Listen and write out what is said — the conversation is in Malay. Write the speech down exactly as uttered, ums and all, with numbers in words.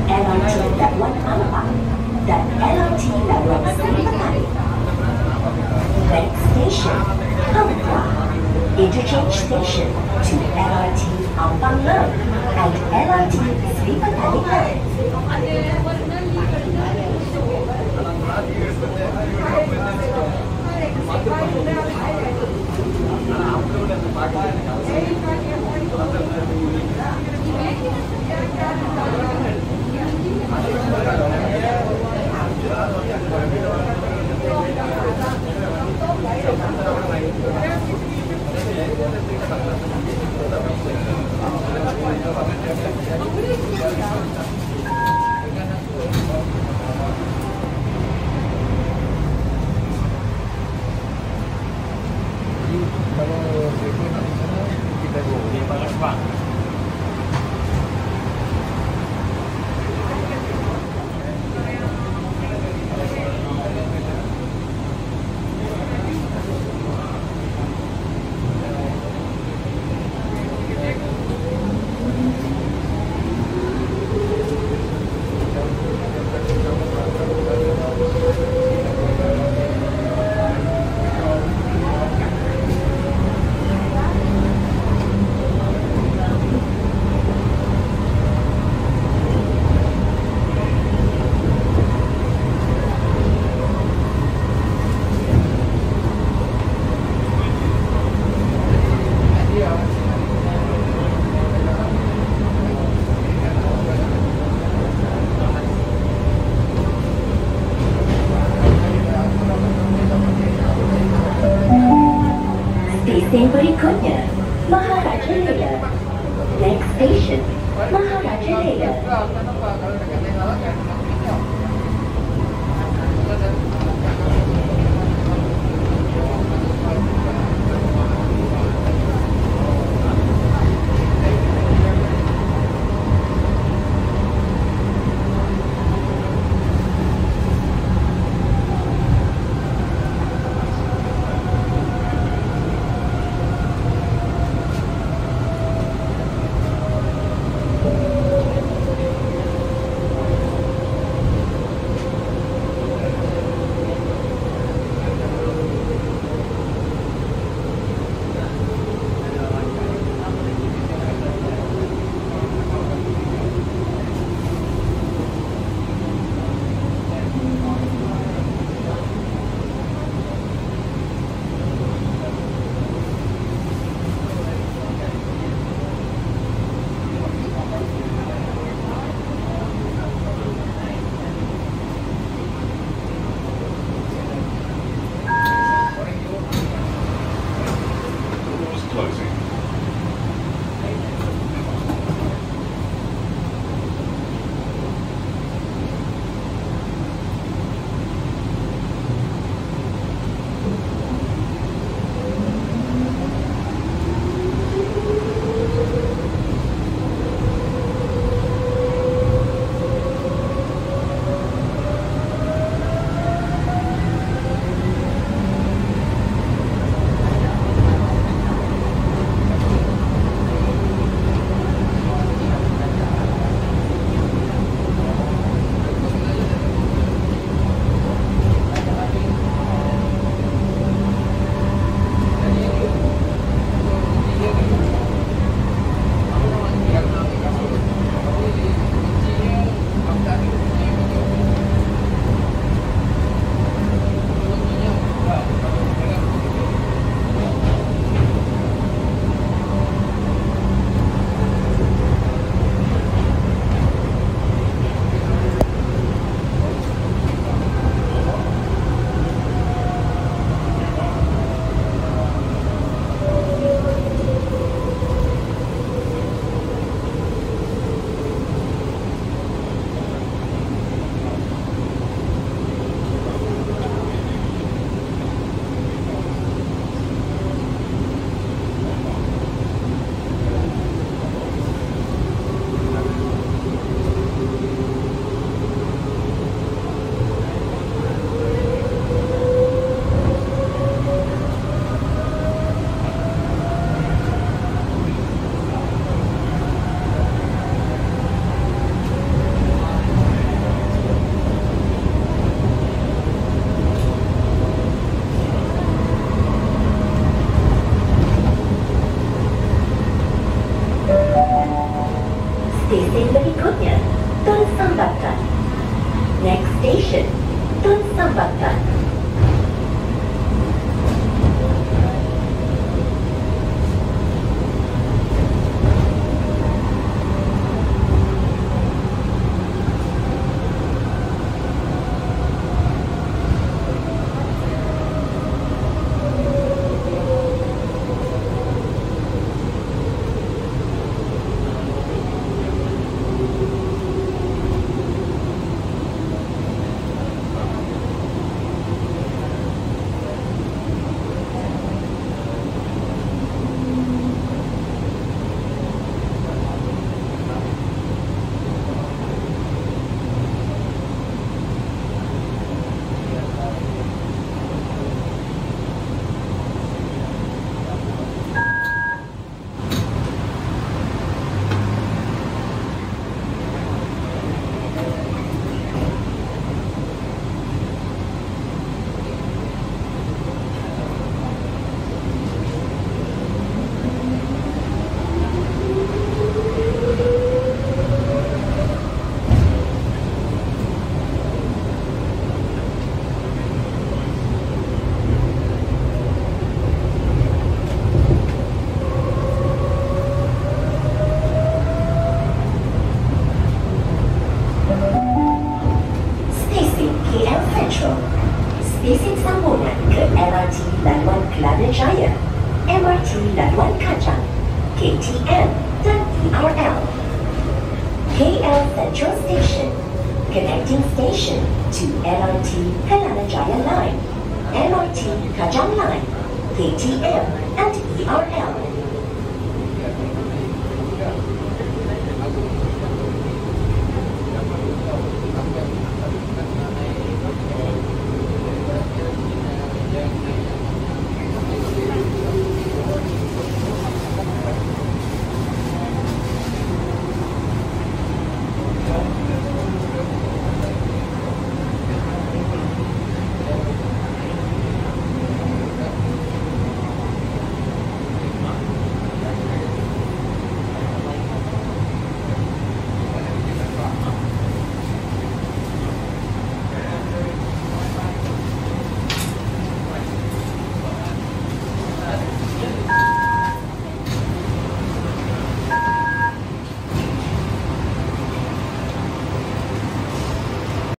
L R T Labuan Ampang dan L R T Labuan Sentral. Next station, Hang Tuah. Interchange station to L R T Ampang Road and L R T Sleeper Tali Road. Stesen berikutnya, Maharajalela. Next station, Maharajalela. Stesen berikutnya, Tun Sambanthan. Next station, Tun Sambanthan. K L Sentral, stesen sambungan ke L R T laluan Kelana Jaya, M R T laluan Kajang, K T M dan E R L. K L Sentral Station, connecting station to L R T Kelana Jaya Line, M R T Kajang Line, K T M and E R L.